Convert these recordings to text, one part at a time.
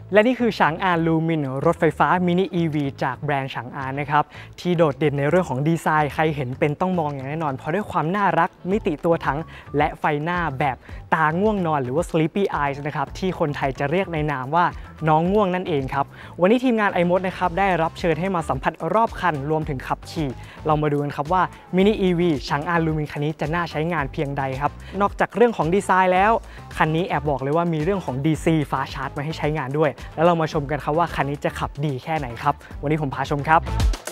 และนี่คือฉางอานลูมินรถไฟฟ้ามินิ EV จากแบรนด์ฉางอานนะครับที่โดดเด่นในเรื่องของดีไซน์ใครเห็นเป็นต้องมองอย่างแน่นอนเพราะด้วยความน่ารักมิติตัวถังและไฟหน้าแบบตาง่วงนอนหรือว่า sleepy eyes นะครับที่คนไทยจะเรียกในนามว่าน้องง่วงนั่นเองครับวันนี้ทีมงาน iMod นะครับได้รับเชิญให้มาสัมผัสรอบคันรวมถึงขับขี่เรามาดูกันครับว่ามินิ EV ฉางอานลูมินคันนี้จะน่าใช้งานเพียงใดครับนอกจากเรื่องของดีไซน์แล้วคันนี้แอบบอกเลยว่ามีเรื่องของ DC ฟ้าชาร์จมาให้ใช้งานด้วยแล้วเรามาชมกันครับว่าคันนี้จะขับดีแค่ไหนครับวันนี้ผมพาชมครับ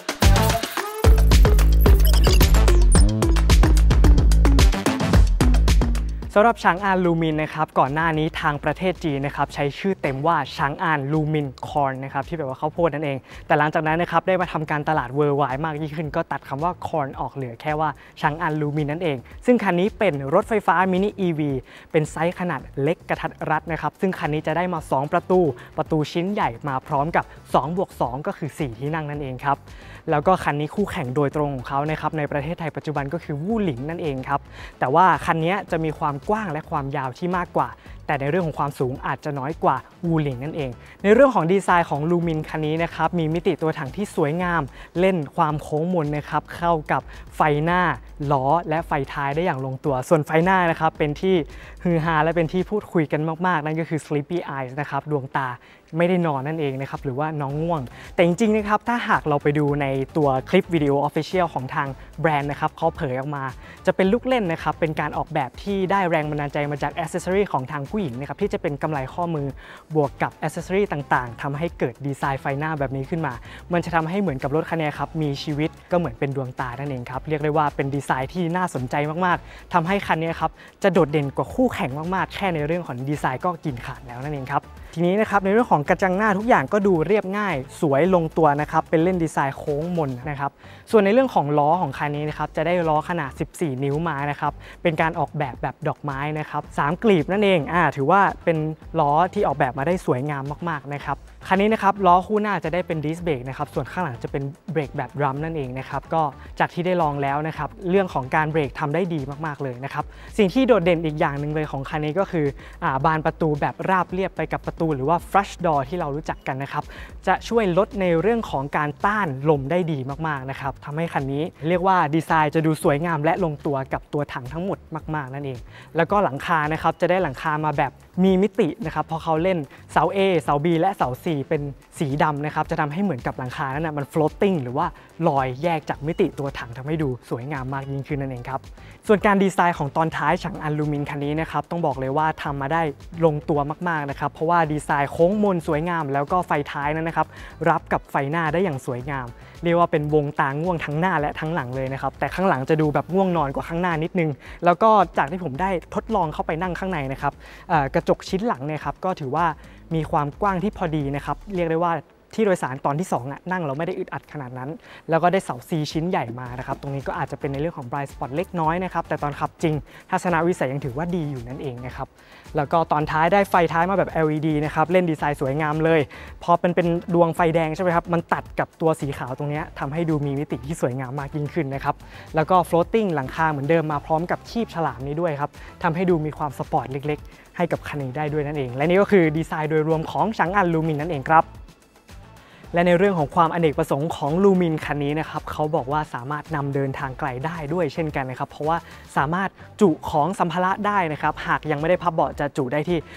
สำหรับฉางอานลูมินนะครับก่อนหน้านี้ทางประเทศจีนนะครับใช้ชื่อเต็มว่าฉางอานลูมินคอร์นนะครับที่แปลว่าข้าวโพดนั่นเองแต่หลังจากนั้นนะครับได้มาทำการตลาดเวิร์ไวด์มากยิ่งขึ้นก็ตัดคำว่าคอร์นออกเหลือแค่ว่าฉางอานลูมินนั่นเองซึ่งคันนี้เป็นรถไฟฟ้ามินิ EV เป็นไซส์ขนาดเล็กกระทัดรัดนะครับซึ่งคันนี้จะได้มา2ประตูชิ้นใหญ่มาพร้อมกับ 2+2 ก็คือ4ที่นั่งนั่นเองครับแล้วก็คันนี้คู่แข่งโดยตรงของเขานะครับในประเทศไทยปัจจุบันก็คือวู่หลิงนั่นเองครับแต่ว่าคันนี้จะมีความกว้างและความยาวที่มากกว่าแต่ในเรื่องของความสูงอาจจะน้อยกว่าวูหลิงนั่นเองในเรื่องของดีไซน์ของลูมินคันนี้นะครับมีมิติตัวถังที่สวยงามเล่นความโค้งมนนะครับเข้ากับไฟหน้าล้อและไฟท้ายได้อย่างลงตัวส่วนไฟหน้านะครับเป็นที่ฮือฮาและเป็นที่พูดคุยกันมากๆนั่นก็คือ sleepy eyes นะครับดวงตาไม่ได้นอนนั่นเองนะครับหรือว่าน้องง่วงแต่จริงๆนะครับถ้าหากเราไปดูในตัวคลิปวิดีโอ Official ของทางแบรนด์นะครับเขาเผยออกมาจะเป็นลูกเล่นนะครับเป็นการออกแบบที่ได้แรงบันดาลใจมาจาก Accessory ของทางผู้หญิงนะครับที่จะเป็นกำไลข้อมือบวกกับ Accessory ต่างๆทำให้เกิดดีไซน์ไฟหน้าแบบนี้ขึ้นมามันจะทำให้เหมือนกับรถคันนี้ครับมีชีวิตก็เหมือนเป็นดวงตานั่นเองครับเรียกได้ว่าเป็นดีไซน์ที่น่าสนใจมากๆทำให้คันนี้ครับจะโดดเด่นกว่าคู่แข่งมากๆแค่ในเรื่องของดีไซน์ก็กินขาดแล้วนั่นเองครับทีนี้นะครับในเรื่องของกระจังหน้าทุกอย่างก็ดูเรียบง่ายสวยลงตัวนะครับเป็นเล่นดีไซน์โค้งมนนะครับส่วนในเรื่องของล้อของคันนี้นะครับจะได้ล้อขนาด14นิ้วมานะครับเป็นการออกแบบดอกไม้นะครับ3กลีบนั่นเองถือว่าเป็นล้อที่ออกแบบมาได้สวยงามมากๆนะครับคันนี้นะครับล้อคู่หน้าจะได้เป็นดิสเบรกนะครับส่วนข้างหลังจะเป็นเบรกแบบดรัมนั่นเองนะครับก็จากที่ได้ลองแล้วนะครับเรื่องของการเบรกทำได้ดีมากๆเลยนะครับสิ่งที่โดดเด่นอีกอย่างหนึ่งเลยของคันนี้ก็คือบานประตูแบบราบเรียบไปกับประตูหรือว่า flush door ที่เรารู้จักกันนะครับจะช่วยลดในเรื่องของการต้านลมได้ดีมากๆนะครับทำให้คันนี้เรียกว่าดีไซน์จะดูสวยงามและลงตัวกับตัวถังทั้งหมดมากๆนั่นเองแล้วก็หลังคานะครับจะได้หลังคามาแบบมีมิตินะครับเพราะเขาเล่นเสา A เสา B และเสา C เป็นสีดำนะครับจะทำให้เหมือนกับหลังคานั้นมัน floating หรือว่าลอยแยกจากมิติตัวถังทำให้ดูสวยงามมากยิ่งขึ้นนั่นเองครับส่วนการดีไซน์ของตอนท้ายฉางอานลูมินคันนี้นะครับต้องบอกเลยว่าทำมาได้ลงตัวมากๆนะครับเพราะว่าดีไซน์โค้งมนสวยงามแล้วก็ไฟท้ายนั้นนะครับรับกับไฟหน้าได้อย่างสวยงามเรียกว่าเป็นวงตาง่วงทั้งหน้าและทั้งหลังเลยนะครับแต่ข้างหลังจะดูแบบง่วงนอนกว่าข้างหน้านิดนึงแล้วก็จากที่ผมได้ทดลองเข้าไปนั่งข้างในนะครับกระจกชิ้นหลังเนี่ยครับก็ถือว่ามีความกว้างที่พอดีนะครับเรียกได้ว่าที่โดยสารตอนที่2นั่งเราไม่ได้อึดอัดขนาดนั้นแล้วก็ได้เสา C ชิ้นใหญ่มานะครับตรงนี้ก็อาจจะเป็นในเรื่องของ blind spot เล็กน้อยนะครับแต่ตอนขับจริงทัศนวิสัยยังถือว่าดีอยู่นั่นเองนะครับแล้วก็ตอนท้ายได้ไฟท้ายมาแบบ LED นะครับเล่นดีไซน์สวยงามเลยพอเป็นดวงไฟแดงใช่ไหมครับมันตัดกับตัวสีขาวตรงนี้ทำให้ดูมีมิติที่สวยงามมากยิ่งขึ้นนะครับแล้วก็ floating หลังคาเหมือนเดิมมาพร้อมกับคีบฉลามนี้ด้วยครับทำให้ดูมีความสปอร์ตเล็กๆให้กับคันนี้ได้ด้วยนั่นเองและนี่ก็คือดีไซน์โดยรวมของฉางอานลูมินนั่นเองครับและในเรื่องของความอเนกประสงค์ของลูมินคันนี้นะครับเขาบอกว่าสามารถนำเดินทางไกลได้ด้วยเช่นกันนะครับเพราะว่าสามารถจุของสัมภาระได้นะครับหากยังไม่ได้พับเบาะจะจุได้ที่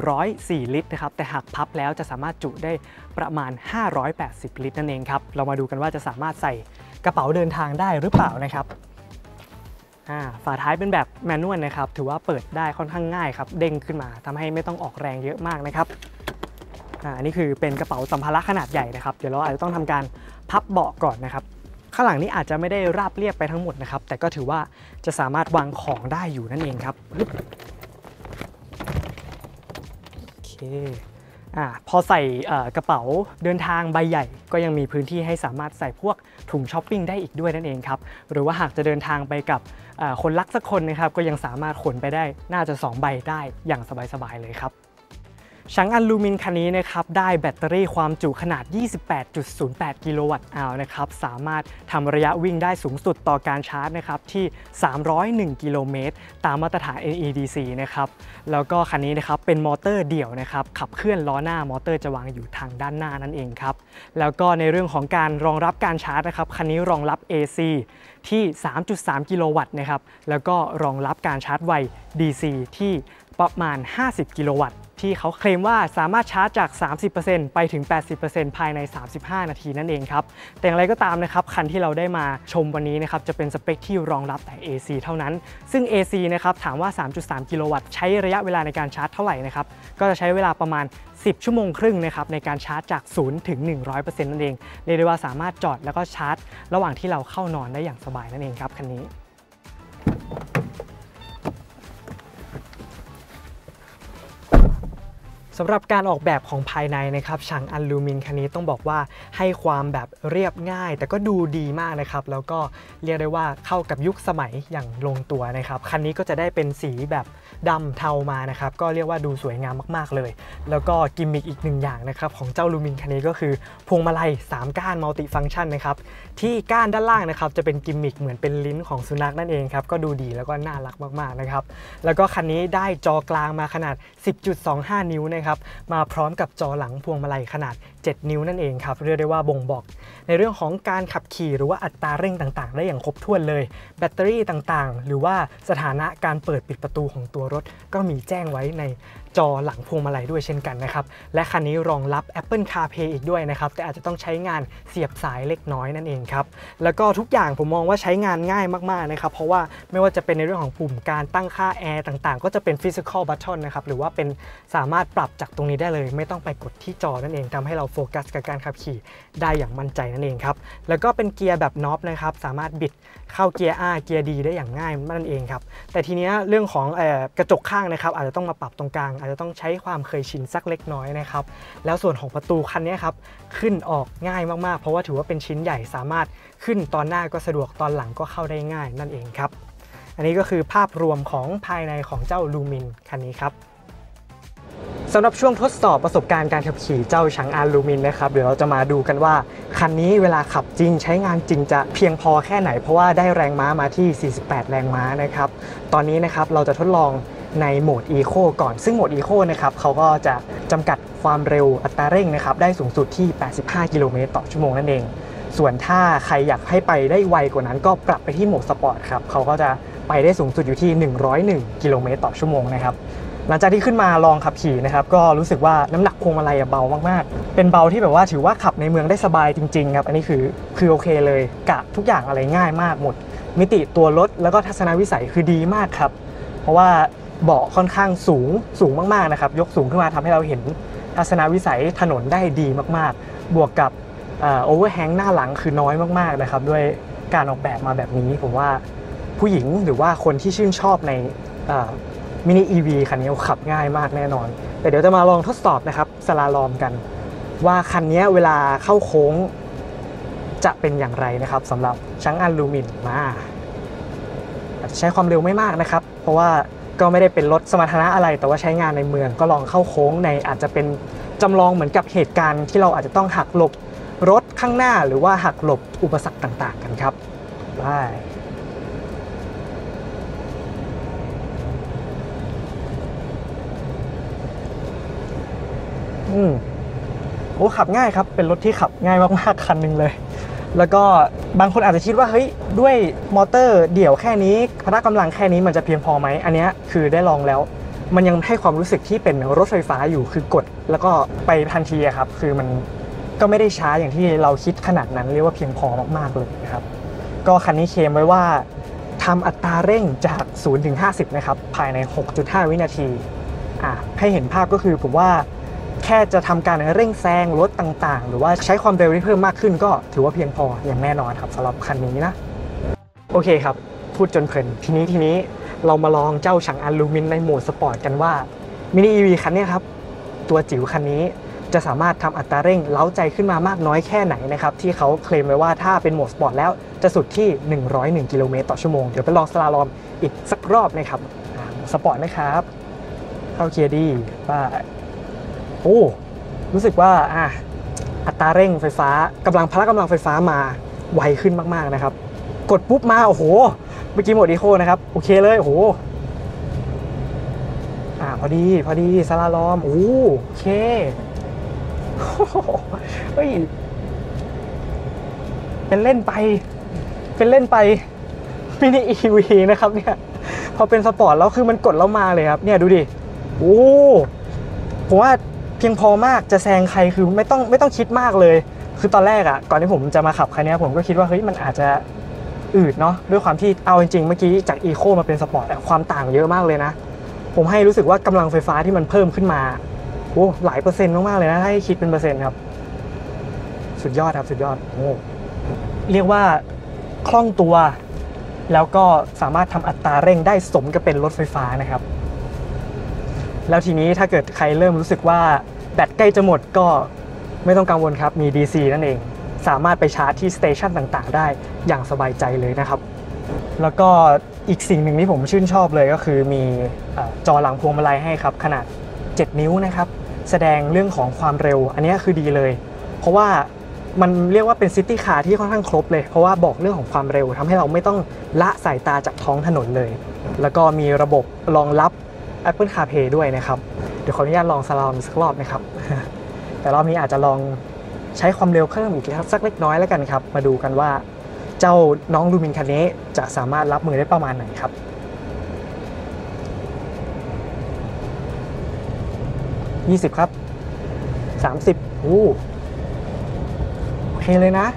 104ลิตรนะครับแต่หากพับแล้วจะสามารถจุได้ประมาณ580ลิตรนั่นเองครับเรามาดูกันว่าจะสามารถใส่กระเป๋าเดินทางได้หรือเปล่านะครับฝาท้ายเป็นแบบแมนนวลนะครับถือว่าเปิดได้ค่อนข้างง่ายครับเด้งขึ้นมาทำให้ไม่ต้องออกแรงเยอะมากนะครับอันนี้คือเป็นกระเป๋าสัมภาระขนาดใหญ่นะครับเดี๋ยวเราอาจจะต้องทำการพับเบาะก่อนนะครับข้างหลังนี้อาจจะไม่ได้ราบเรียบไปทั้งหมดนะครับแต่ก็ถือว่าจะสามารถวางของได้อยู่นั่นเองครับโอเคพอใส่กระเป๋าเดินทางใบใหญ่ก็ยังมีพื้นที่ให้สามารถใส่พวกถุงช้อปปิ้งได้อีกด้วยนั่นเองครับหรือว่าหากจะเดินทางไปกับคนรักสักคนนะครับก็ยังสามารถขนไปได้น่าจะ2ใบได้อย่างสบายๆเลยครับชังอันลูมินคันนี้นะครับได้แบตเตอรี่ความจุขนาด 28.08 กิโลวัตต์อาวนะครับสามารถทำระยะวิ่งได้สูงสุดต่อการชาร์จนะครับที่ 301 กิโลเมตรตามมาตรฐาน NEDC นะครับแล้วก็คันนี้นะครับเป็นมอเตอร์เดี่ยวนะครับขับเคลื่อนล้อหน้ามอเตอร์จะวางอยู่ทางด้านหน้านั่นเองครับแล้วก็ในเรื่องของการรองรับการชาร์จนะครับคันนี้รองรับ AC ที่ 3.3 กิโลวัตต์นะครับแล้วก็รองรับการชาร์จไว DC ที่ประมาณ 50 กิโลวัตต์ที่เขาเคลมว่าสามารถชาร์จจาก 30% ไปถึง 80% ภายใน 35 นาทีนั่นเองครับแต่อย่างไรก็ตามนะครับคันที่เราได้มาชมวันนี้นะครับจะเป็นสเปคที่รองรับแต่ AC เท่านั้นซึ่ง AC นะครับถามว่า 3.3 กิโลวัตต์ใช้ระยะเวลาในการชาร์จเท่าไหร่นะครับก็จะใช้เวลาประมาณ 10 ชั่วโมงครึ่งนะครับในการชาร์จจาก 0 ถึง 100% นั่นเองเรียกได้ว่าสามารถจอดแล้วก็ชาร์จระหว่างที่เราเข้านอนได้อย่างสบายนั่นเองครับคันนี้สำหรับการออกแบบของภายในนะครับชังอันลูมินคันนี้ต้องบอกว่าให้ความแบบเรียบง่ายแต่ก็ดูดีมากนะครับแล้วก็เรียกได้ว่าเข้ากับยุคสมัยอย่างลงตัวนะครับคันนี้ก็จะได้เป็นสีแบบดำเทามานะครับก็เรียกว่าดูสวยงามมากๆเลยแล้วก็กิมมิคอีกหนึ่งอย่างนะครับของเจ้าลูมินคันนี้ก็คือพวงมาลัย3ก้านมัลติฟังก์ชันนะครับที่ก้านด้านล่างนะครับจะเป็นกิมมิคเหมือนเป็นลิ้นของสุนัขนั่นเองครับก็ดูดีแล้วก็น่ารักมากๆนะครับแล้วก็คันนี้ได้จอกลางมาขนาด 10.25 นิ้วนะครับมาพร้อมกับจอหลังพวงมาลัยขนาด 7 นิ้วนั่นเองครับเรียกได้ว่าบ่งบอกในเรื่องของการขับขี่หรือว่าอัตราเร่งต่างๆได้อย่างครบถ้วนเลยแบตเตอรี่ต่างๆหรือว่าสถานะการเปิดปิดประตูของตัวรถก็มีแจ้งไว้ในจอหลังพวงมาลัยด้วยเช่นกันนะครับและคันนี้รองรับ Apple CarPlay อีกด้วยนะครับแต่อาจจะต้องใช้งานเสียบสายเล็กน้อยนั่นเองครับแล้วก็ทุกอย่างผมมองว่าใช้งานง่ายมากๆนะครับเพราะว่าไม่ว่าจะเป็นในเรื่องของปุ่มการตั้งค่าแอร์ต่างๆก็จะเป็น Physical Button นะครับหรือว่าเป็นสามารถปรับจากตรงนี้ได้เลยไม่ต้องไปกดที่จอนั่นเองทำให้เราโฟกัสกับการขับขี่ได้อย่างมั่นใจนั่นเองครับแล้วก็เป็นเกียร์แบบน็อปนะครับสามารถบิดเข้าเกียร์ R เกียร์ D ได้อย่างง่ายนั่นเองครับแต่ทีนี้เรื่องของกระจกข้างนะครับอาจจะต้องมาปรับตรงกลางอาจจะต้องใช้ความเคยชินสักเล็กน้อยนะครับแล้วส่วนของประตูคันนี้ครับขึ้นออกง่ายมากๆเพราะว่าถือว่าเป็นชิ้นใหญ่สามารถขึ้นตอนหน้าก็สะดวกตอนหลังก็เข้าได้ง่ายนั่นเองครับอันนี้ก็คือภาพรวมของภายในของเจ้าลูมินคันนี้ครับสำหรับช่วงทดสอบประสบการณ์การขับขี่เจ้าชังอันลูมินนะครับเดี๋ยวเราจะมาดูกันว่าคันนี้เวลาขับจริงใช้งานจริงจะเพียงพอแค่ไหนเพราะว่าได้แรงม้ามาที่48แรงม้านะครับตอนนี้นะครับเราจะทดลองในโหมด Eco ก่อนซึ่งโหมด Eco นะครับเขาก็จะจำกัดความเร็วอัตราเร่งนะครับได้สูงสุดที่85กิโลเมตรต่อชั่วโมงนั่นเองส่วนถ้าใครอยากให้ไปได้ไวกว่านั้นก็ปรับไปที่โหมดสปอร์ตครับเขาก็จะไปได้สูงสุดอยู่ที่101กิโลเมตรต่อชั่วโมงนะครับหลังจากที่ขึ้นมาลองขับขี่นะครับก็รู้สึกว่าน้ำหนักพวงมาลัยเบามากๆเป็นเบาที่แบบว่าถือว่าขับในเมืองได้สบายจริงๆครับอันนี้คือโอเคเลยกะทุกอย่างอะไรง่ายมากหมดมิติตัวรถแล้วก็ทัศนวิสัยคือดีมากครับเพราะว่าเบาะค่อนข้างสูงมากๆนะครับยกสูงขึ้นมาทำให้เราเห็นทัศนวิสัยถนนได้ดีมากๆบวกกับโอเวอร์แฮงหน้าหลังคือน้อยมากๆนะครับด้วยการออกแบบมาแบบนี้ผมว่าผู้หญิงหรือว่าคนที่ชื่นชอบในมินิ EV คันนี้ขับง่ายมากแน่นอนแต่เดี๋ยวจะมาลองทดสอบนะครับสลาลอมกันว่าคันนี้เวลาเข้าโค้งจะเป็นอย่างไรนะครับสำหรับชังอันลูมินมาใช้ความเร็วไม่มากนะครับเพราะว่าก็ไม่ได้เป็นรถสมรรถนะอะไรแต่ว่าใช้งานในเมืองก็ลองเข้าโค้งในอาจจะเป็นจำลองเหมือนกับเหตุการณ์ที่เราอาจจะต้องหักหลบรถข้างหน้าหรือว่าหักหลบอุปสรรคต่างๆกันครับไปโอ้ขับง่ายครับเป็นรถที่ขับง่ายมากๆคันหนึ่งเลยแล้วก็บางคนอาจจะคิดว่าเฮ้ยด้วยมอเตอร์เดี่ยวแค่นี้พละกำลังแค่นี้มันจะเพียงพอไหมอันนี้คือได้ลองแล้วมันยังให้ความรู้สึกที่เป็นรถไฟฟ้าอยู่คือกดแล้วก็ไปทันทีครับคือมันก็ไม่ได้ช้าอย่างที่เราคิดขนาดนั้นเรียกว่าเพียงพอมากๆเลยนะครับก็คันนี้เคลมไว้ว่าทำอัตราเร่งจาก0 ถึง 50นะครับภายใน 6.5 วินาทีให้เห็นภาพก็คือผมว่าแค่จะทำการเร่งแซงรถต่างๆหรือว่าใช้ความเร็วที่เพิ่มมากขึ้นก็ถือว่าเพียงพออย่างแน่นอนครับสำหรับคันนี้นะโอเคครับพูดจนเพลินทีนี้เรามาลองเจ้าชังอันลูมินในโหมดสปอร์ตกันว่ามินิ EV คันนี้ครับตัวจิ๋วคันนี้จะสามารถทำอัตราเร่งเล้าใจขึ้นมามากน้อยแค่ไหนนะครับที่เขาเคลมไว้ว่าถ้าเป็นโหมดสปอร์ตแล้วจะสุดที่101กิโลเมตรต่อชั่วโมงเดี๋ยวไปลองสลาลอมอีกสักรอบนะครับสปอร์ตนะครับเข้าเกียร์ดีไปโอ้รู้สึกว่าอัตราเร่งไฟฟ้ากำลังไฟฟ้ามาไวขึ้นมากๆนะครับกดปุ๊บมาโอ้โหเมื่อกี้โหมดอีโคนะครับโอเคเลยโอ้โหพอดีสลาลอมโอเคเฮ้ยเป็นเล่นไปมินิ EV นะครับเนี่ยพอเป็นสปอร์ตแล้วคือมันกดแล้วมาเลยครับเนี่ยดูดิผมว่าเพียงพอมากจะแซงใครคือไม่ต้องคิดมากเลยคือตอนแรกก่อนที่ผมจะมาขับคันนี้ผมก็คิดว่าเฮ้ยมันอาจจะอืดเนาะด้วยความที่เอาจริงๆเมื่อกี้จากอีโคมาเป็นสปอร์ตความต่างเยอะมากเลยนะผมให้รู้สึกว่ากำลังไฟฟ้าที่มันเพิ่มขึ้นมาหลายเปอร์เซ็นต์มากๆเลยนะถ้าให้คิดเป็นเปอร์เซ็นต์ครับสุดยอดครับสุดยอดเรียกว่าคล่องตัวแล้วก็สามารถทำอัตราเร่งได้สมกับเป็นรถไฟฟ้านะครับแล้วทีนี้ถ้าเกิดใครเริ่มรู้สึกว่าแบตใกล้จะหมดก็ไม่ต้องกังวลครับมี DC นั่นเองสามารถไปชาร์จที่สเตชันต่างๆได้อย่างสบายใจเลยนะครับแล้วก็อีกสิ่งหนึ่งที่ผมชื่นชอบเลยก็คือมีจอหลังพวงมาลัยให้ครับขนาด7 นิ้วนะครับแสดงเรื่องของความเร็วอันนี้คือดีเลยเพราะว่ามันเรียกว่าเป็นซิตี้คาร์ที่ค่อนข้างครบเลยเพราะว่าบอกเรื่องของความเร็วทำให้เราไม่ต้องละสายตาจากท้องถนนเลยแล้วก็มีระบบรองรับ Apple CarPlay ด้วยนะครับเดี๋ยวขออนุญาตลองสลามสักรอบนะครับ แต่รอบนี้อาจจะลองใช้ความเร็วเพิ่มอีกสักเล็กน้อยแล้วกันครับมาดูกันว่าเจ้าน้องลูมินคันนี้จะสามารถรับมือได้ประมาณไหนครับ20ครับ30โอเคเลยนะ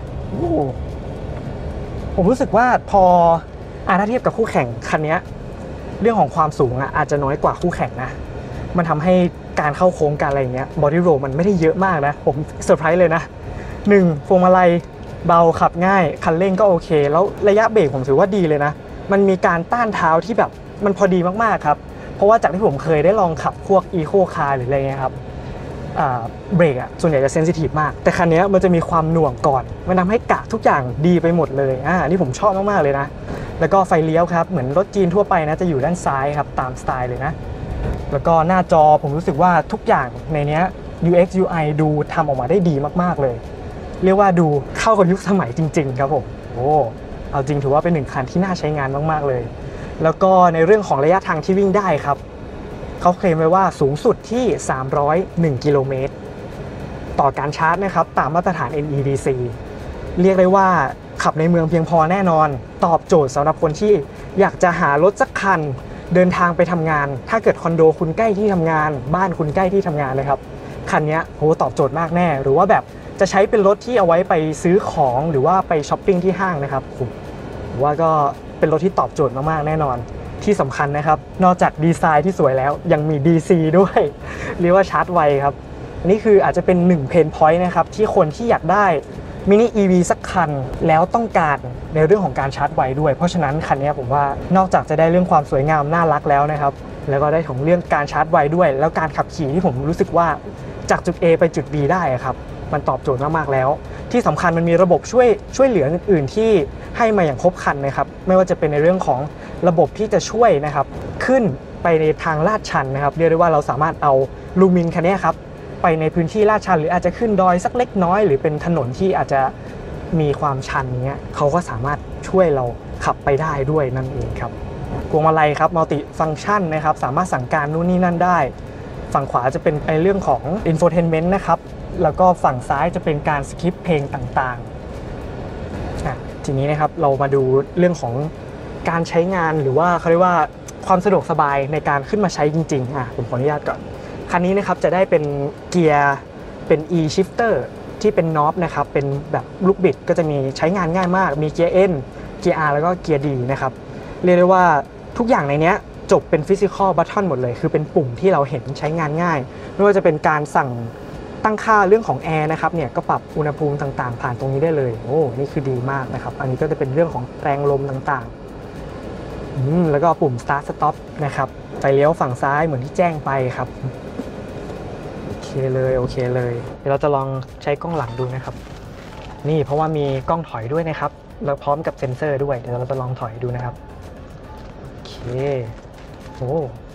ผมรู้สึกว่าพอถ้าเทียบกับคู่แข่งคันนี้เรื่องของความสูงอาจจะน้อยกว่าคู่แข่งนะมันทำให้การเข้าโค้งการอะไรอย่างเงี้ยบอดี้โรลมันไม่ได้เยอะมากนะผมเซอร์ไพรส์เลยนะ1พวงมาลัยเบาขับง่ายคันเร่งก็โอเคแล้วระยะเบรกผมถือว่าดีเลยนะมันมีการต้านเท้าที่แบบมันพอดีมากๆครับเพราะว่าจากที่ผมเคยได้ลองขับพวกอีโคคาร์หรืออะไรเงี้ยครับเบรกส่วนใหญ่จะเซนซิทีฟมากแต่คันนี้มันจะมีความหน่วงก่อนมันทำให้กะทุกอย่างดีไปหมดเลยนี่ผมชอบมากๆเลยนะแล้วก็ไฟเลี้ยวครับเหมือนรถจีนทั่วไปนะจะอยู่ด้านซ้ายครับตามสไตล์เลยนะแล้วก็หน้าจอผมรู้สึกว่าทุกอย่างในนี้ UX UI ดูทำออกมาได้ดีมากๆเลยเรียกว่าดูเข้ากับยุคสมัยจริงๆครับผมเอาจริงถือว่าเป็น1คันที่น่าใช้งานมากๆเลยแล้วก็ในเรื่องของระยะทางที่วิ่งได้ครับเขาเคลมไว้ว่าสูงสุดที่301 กิโลเมตรต่อการชาร์จนะครับตามมาตรฐาน NEDC เรียกได้ว่าขับในเมืองเพียงพอแน่นอนตอบโจทย์สำหรับคนที่อยากจะหารถสักคันเดินทางไปทำงานถ้าเกิดคอนโดคุณใกล้ที่ทำงานบ้านคุณใกล้ที่ทำงานเลยครับคันนี้ตอบโจทย์มากแน่หรือว่าแบบจะใช้เป็นรถที่เอาไว้ไปซื้อของหรือว่าไปช้อปปิ้งที่ห้างนะครับผมว่าก็เป็นรถที่ตอบโจทย์มากๆแน่นอนที่สำคัญนะครับนอกจากดีไซน์ที่สวยแล้วยังมี DC ด้วยเรียกว่าชาร์จไวครับอันนี้คืออาจจะเป็น1เพนพอยต์นะครับที่คนที่อยากได้มินิ EV สักคันแล้วต้องการในเรื่องของการชาร์จไวด้วยเพราะฉะนั้นคันนี้ผมว่านอกจากจะได้เรื่องความสวยงามน่ารักแล้วนะครับแล้วก็ได้ของเรื่องการชาร์จไวด้วยแล้วการขับขี่ที่ผมรู้สึกว่าจากจุด A ไปจุด B ได้ครับมันตอบโจทย์มากๆแล้วที่สำคัญมันมีระบบช่วยเหลืออื่นๆที่ให้มาอย่างครบครันนะครับไม่ว่าจะเป็นในเรื่องของระบบที่จะช่วยนะครับขึ้นไปในทางลาดชันนะครับเรียกได้ว่าเราสามารถเอาลูมินคันนี้ครับไปในพื้นที่ลาดชันหรืออาจจะขึ้นดอยสักเล็กน้อยหรือเป็นถนนที่อาจจะมีความชันเงี้ยเขาก็สามารถช่วยเราขับไปได้ด้วยนั่นเองครับพวงมาลัยครับมัลติฟังก์ชันนะครับสามารถสั่งการนู่นนี่นั่นได้ฝั่งขวาจะเป็นในเรื่องของ infotainment นะครับแล้วก็ฝั่งซ้ายจะเป็นการสคิปเพลงต่างๆทีนี้นะครับเรามาดูเรื่องของการใช้งานหรือว่าเขาเรียกว่าความสะดวกสบายในการขึ้นมาใช้จริงๆผมขออนุญาตก่อนคันนี้นะครับจะได้เป็นเกียร์เป็น e-shifter ที่เป็นน็อปนะครับเป็นแบบลูกบิดก็จะมีใช้งานง่ายมากมีเกียร์ N เกียร์ R แล้วก็เกียร์ D นะครับเรียกได้ว่าทุกอย่างในนี้จบเป็น physical button หมดเลยคือเป็นปุ่มที่เราเห็นใช้งานง่ายไม่ว่าจะเป็นการสั่งตั้งค่าเรื่องของแอร์นะครับเนี่ยก็ปรับอุณหภูมิต่างๆผ่านตรงนี้ได้เลยนี่คือดีมากนะครับอันนี้ก็จะเป็นเรื่องของแรงลมต่างๆแล้วก็ปุ่ม start stop นะครับไฟเลี้ยวฝั่งซ้ายเหมือนที่แจ้งไปครับโอเคเลยเดี๋ยวเราจะลองใช้กล้องหลังดูนะครับนี่เพราะว่ามีกล้องถอยด้วยนะครับแล้วพร้อมกับเซ็นเซอร์ด้วยเดี๋ยวเราจะลองถอยดูนะครับโอเค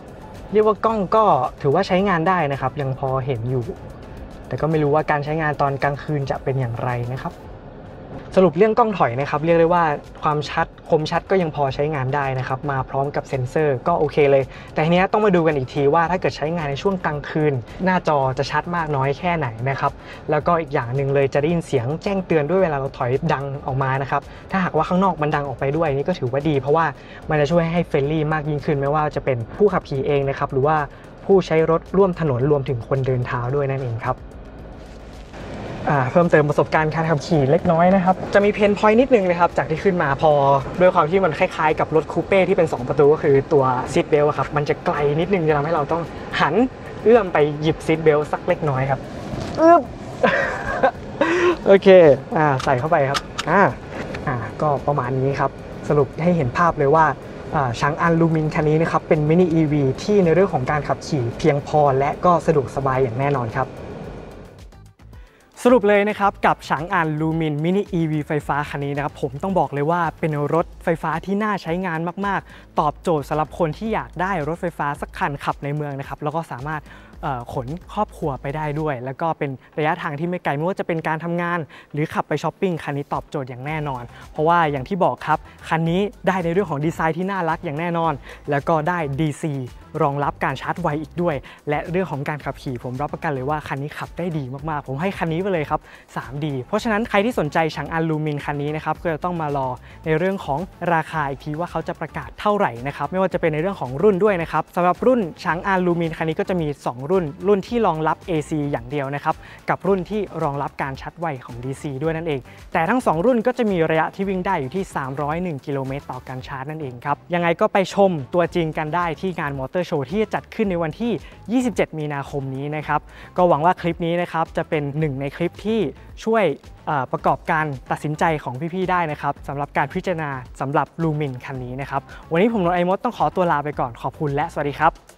เรียกว่ากล้องก็ถือว่าใช้งานได้นะครับยังพอเห็นอยู่แต่ก็ไม่รู้ว่าการใช้งานตอนกลางคืนจะเป็นอย่างไรนะครับสรุปเรื่องกล้องถอยนะครับเรียกได้ว่าความชัดคมชัดก็ยังพอใช้งานได้นะครับมาพร้อมกับเซ็นเซอร์ก็โอเคเลยแต่ทีนี้ต้องมาดูกันอีกทีว่าถ้าเกิดใช้งานในช่วงกลางคืนหน้าจอจะชัดมากน้อยแค่ไหนนะครับแล้วก็อีกอย่างหนึ่งเลยจะได้ยินเสียงแจ้งเตือนด้วยเวลาเราถอยดังออกมานะครับถ้าหากว่าข้างนอกมันดังออกไปด้วยนี่ก็ถือว่าดีเพราะว่ามันจะช่วยให้เฟรนลี่มากยิ่งขึ้นไม่ว่าจะเป็นผู้ขับขี่เองนะครับหรือว่าผู้ใช้รถร่วมถนนรวมถึงคนเดินเท้าด้วยนั่นเองครับเพิ่มเติมประสบการณ์การขับขี่เล็กน้อยนะครับจะมีเพนพอยต์นิดนึงนะครับจากที่ขึ้นมาพอด้วยความที่มันคล้ายๆกับรถคูเป้ที่เป็น2ประตูก็คือตัวซีทเบลต์ครับมันจะไกลนิดนึงจะทำให้เราต้องหันเอื้อมไปหยิบซีทเบลต์สักเล็กน้อยครับโอเคใส่เข้าไปครับก็ประมาณนี้ครับสรุปให้เห็นภาพเลยว่าช้างอันลูมินคันนี้นะครับเป็นมินิ EV ที่ในเรื่องของการขับขี่เพียงพอและก็สะดวกสบายอย่างแน่นอนครับสรุปเลยนะครับกับช้างอันลูมินมินิ EV ไฟฟ้าคันนี้นะครับผมต้องบอกเลยว่าเป็นรถไฟฟ้าที่น่าใช้งานมากๆตอบโจทย์สำหรับคนที่อยากได้รถไฟฟ้าสักคันขับในเมืองนะครับแล้วก็สามารถขนครอบครัวไปได้ด้วยแล้วก็เป็นระยะทางที่ไม่ไกลไม่ว่าจะเป็นการทำงานหรือขับไปช้อปปิ้งคันนี้ตอบโจทย์อย่างแน่นอนเพราะว่าอย่างที่บอกครับคันนี้ได้ในเรื่องของดีไซน์ที่น่ารักอย่างแน่นอนแล้วก็ได้ DC รองรับการชาร์จไวอีกด้วยและเรื่องของการขับขี่ผมรับประกันเลยว่าคันนี้ขับได้ดีมากๆผมให้คันนี้ไปเลยครับ 3D เพราะฉะนั้นใครที่สนใจช้างอันลูมินคันนี้นะครับก็จะต้องมารอในเรื่องของราคาอีกทีว่าเขาจะประกาศเท่าไหร่นะครับไม่ว่าจะเป็นในเรื่องของรุ่นด้วยนะครับสำหรับรุ่นช้างอันลูมินคันนี้ก็จะมี2รุ่นที่รองรับ AC อย่างเดียวนะครับกับรุ่นที่รองรับการชาร์จไวของ DC ด้วยนั่นเองแต่ทั้ง2รุ่นก็จะมีระยะที่วิ่งได้อยู่ที่301กิโลเมตรต่อการชาร์จนั่นเองครับยังไงก็ไปชมตัวจริงกันได้ที่งานมอเตอร์โชว์ที่จะจัดขึ้นในวันที่27มีนาคมนี้นะครับก็หวังว่าคลิปนี้นะครับจะเป็นหนึ่งในคลิปที่ช่วยประกอบการตัดสินใจของพี่ๆได้นะครับสำหรับการพิจารณาสำหรับลูมินคันนี้นะครับวันนี้ผมนนท์ไอมดต้องขอตัวลาไปก่อนขอบคุณและสวัสดีครับ